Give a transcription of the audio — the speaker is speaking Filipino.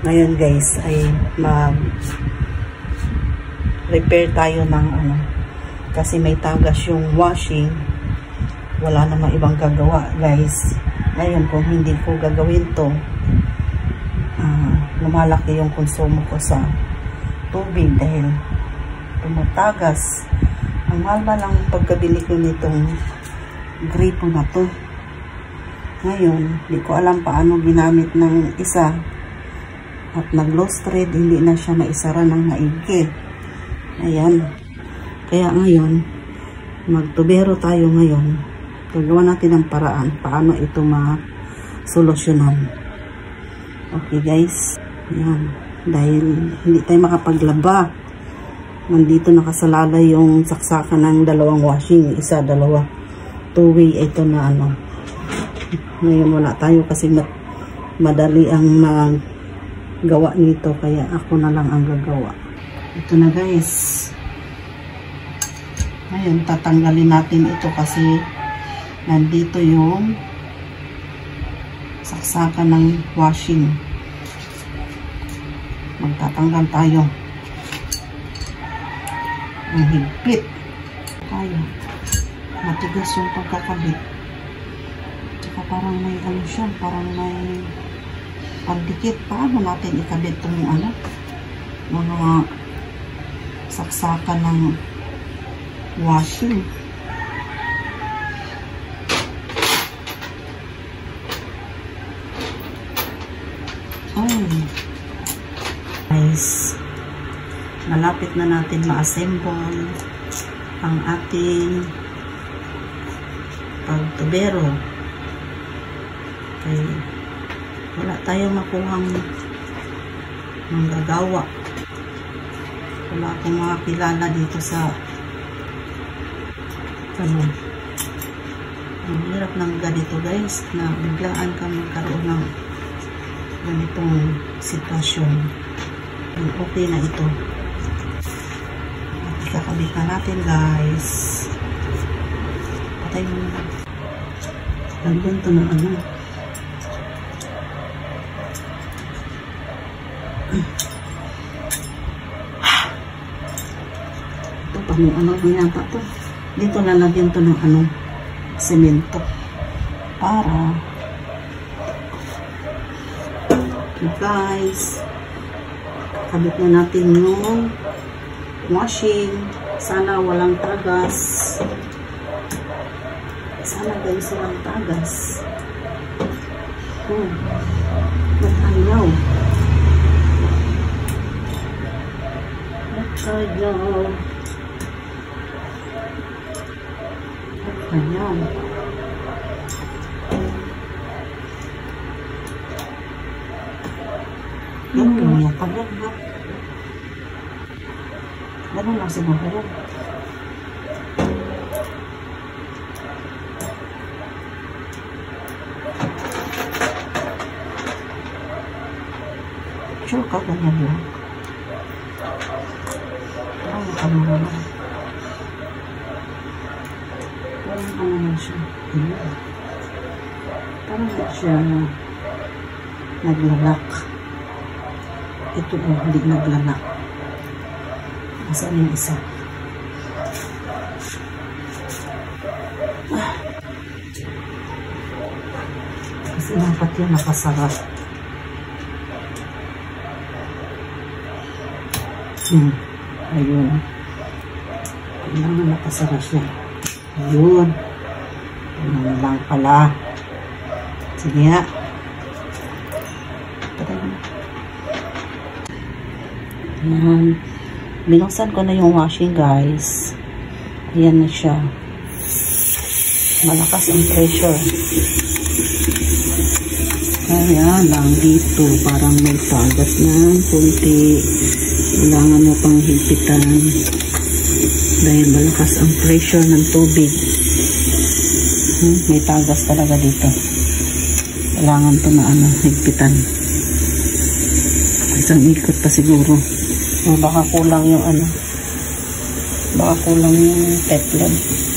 Ngayon guys ay repair tayo ng kasi may tagas yung washing. Wala namang ibang gagawa guys. Ngayon kung hindi ko gagawin to, lumalaki yung konsumo ko sa tubig dahil tumatagas. Ang mahal lang pagkabili ko nitong gripo na to. Ngayon, hindi ko alam paano ginamit ng isa at nag-lost thread, hindi na siya naisara ng maigi. Ayan. Kaya ngayon, magtubero tayo ngayon. Gagawa natin ang paraan paano ito ma-solusyonan. Okay guys. Ayan. Dahil hindi tayo makapaglaba. Nandito nakasalalay yung saksakan ng dalawang washing. Isa, dalawa. Two-way ito na Ngayon wala tayo kasi madali ang magawa nito. Kaya ako na lang ang gagawa. Ito na guys. Ngayon tatanggalin natin ito kasi nandito yung saksakan ng washing. Magtatanggal tayo. Ang higpit tayo. Matigas yung pagkakabit. Tsaka parang may siya, parang may pagdikit. Paano natin ikabit itong mga saksakan ng washing? Guys, malapit na natin ma-assemble ang ating pagtubero. Okay. Wala tayong makuhang manggagawa. Wala akong mga kilala dito sa ang hirap ng ganito guys, na biglaan ka magkaroon ng ganitong sitwasyon. Okay na ito. Ikakabit na natin guys. Patay mo na. Lagyan ito ng ito pa mo yata to. Dito lalagyan to ng semento para okay guys, kabit na natin yung washing. Sana walang tagas. Sana guys walang tagas. Natayaw. Ayan. Yan, kaya tagal ha. Ganun lang siguro yan. Sure ka, ganyan lang. Parang nakalungan lang. Parang siya. Parang siya naglalak. Ito hindi naglalak. Asan yung isa? Kasi dapat yan nakasara. Ayun. Kailangan nakasara siya. Ayun. Ayun lang pala. Sige nga. Patay mo. Ayan. Binuksan ko na yung washing guys. Ayan na siya. Malakas ang pressure. Ayan lang dito. Parang may tagas na kunti. Kailangan mo pang higpitan. Dahil malakas ang pressure ng tubig. May tagas talaga dito. Kailangan ito na higpitan. Isang ikot pa siguro. Baka kulang yung baka kulang yung teflon.